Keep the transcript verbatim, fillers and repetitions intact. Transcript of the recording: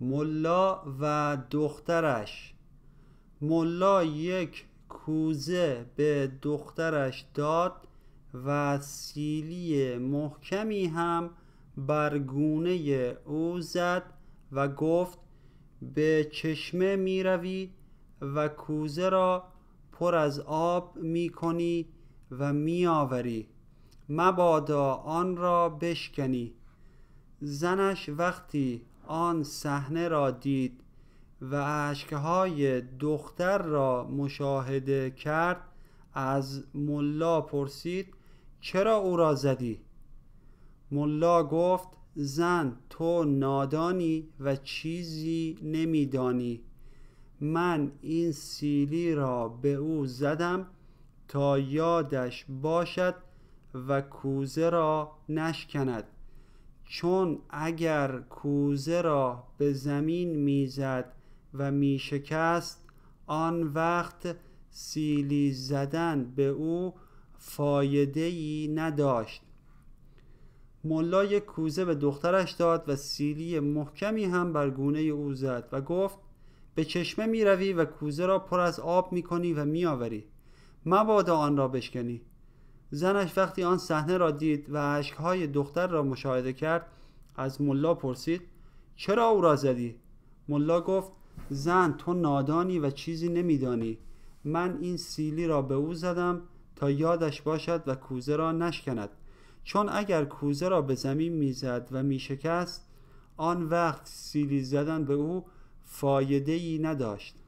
ملا و دخترش. ملا یک کوزه به دخترش داد و سیلی محکمی هم بر گونه او زد و گفت به چشمه می روی و کوزه را پر از آب می کنی و می آوری، مبادا آن را بشکنی. زنش وقتی آن صحنه را دید و اشکهای دختر را مشاهده کرد از ملا پرسید چرا او را زدی؟ ملا گفت زن تو نادانی و چیزی نمیدانی. من این سیلی را به او زدم تا یادش باشد و کوزه را نشکند، چون اگر کوزه را به زمین میزد و میشکست آن وقت سیلی زدن به او فایده‌ای نداشت. ملا یک کوزه به دخترش داد و سیلی محکمی هم بر گونه او زد و گفت به چشمه می روی و کوزه را پر از آب می کنی و می آوری، مبادا آن را بشکنی. زنش وقتی آن صحنه را دید و اشکهای دختر را مشاهده کرد از ملا پرسید چرا او را زدی؟ ملا گفت زن تو نادانی و چیزی نمیدانی. من این سیلی را به او زدم تا یادش باشد و کوزه را نشکند، چون اگر کوزه را به زمین میزد و میشکست آن وقت سیلی زدن به او فایده‌ای نداشت.